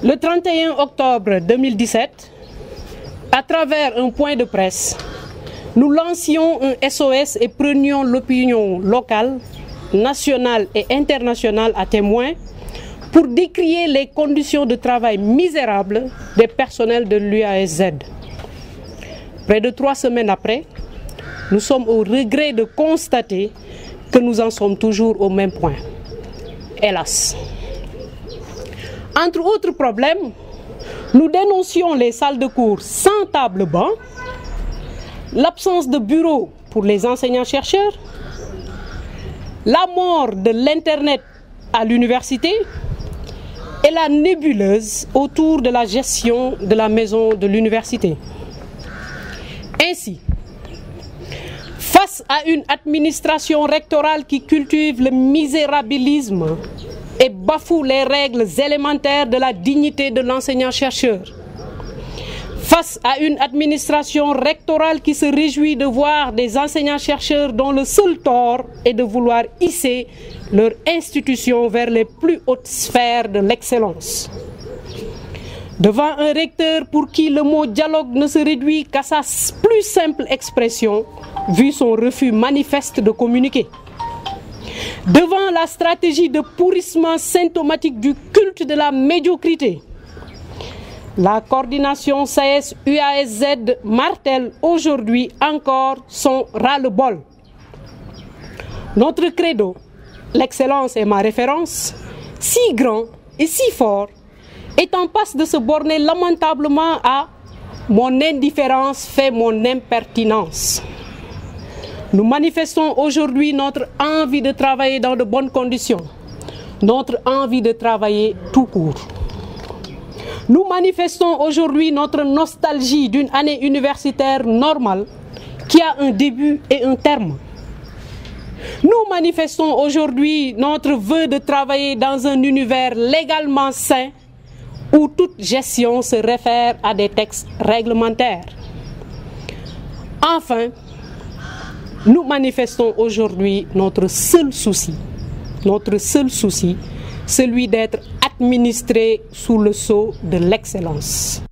Le 31 octobre 2017, à travers un point de presse, nous lancions un SOS et prenions l'opinion locale, nationale et internationale à témoin pour décrier les conditions de travail misérables des personnels de l'UASZ. Près de 3 semaines après, nous sommes au regret de constater que nous en sommes toujours au même point. Hélas. Entre autres problèmes, nous dénoncions les salles de cours sans table-banc, l'absence de bureaux pour les enseignants-chercheurs, la mort de l'Internet à l'université et la nébuleuse autour de la gestion de la maison de l'université. Ainsi, face à une administration rectorale qui cultive le misérabilisme et bafoue les règles élémentaires de la dignité de l'enseignant-chercheur, face à une administration rectorale qui se réjouit de voir des enseignants-chercheurs dont le seul tort est de vouloir hisser leur institution vers les plus hautes sphères de l'excellence. Devant un recteur pour qui le mot dialogue ne se réduit qu'à sa plus simple expression, vu son refus manifeste de communiquer. Devant la stratégie de pourrissement symptomatique du culte de la médiocrité, la coordination SAES-UASZ martèle aujourd'hui encore son ras-le-bol. Notre credo, l'excellence est ma référence, si grand et si fort, est en passe de se borner lamentablement à « mon indifférence fait mon impertinence ». Nous manifestons aujourd'hui notre envie de travailler dans de bonnes conditions, notre envie de travailler tout court. Nous manifestons aujourd'hui notre nostalgie d'une année universitaire normale qui a un début et un terme. Nous manifestons aujourd'hui notre vœu de travailler dans un univers légalement sain où toute gestion se réfère à des textes réglementaires. Enfin, nous manifestons aujourd'hui notre seul souci, celui d'être administré sous le sceau de l'excellence.